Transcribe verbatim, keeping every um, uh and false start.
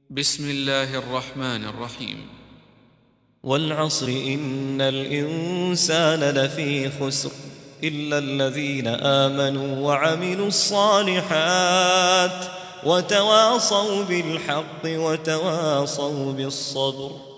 بسم الله الرحمن الرحيم. والعصر إن الإنسان لفي خسر إلا الذين آمنوا وعملوا الصالحات وتواصوا بالحق وتواصوا بالصبر.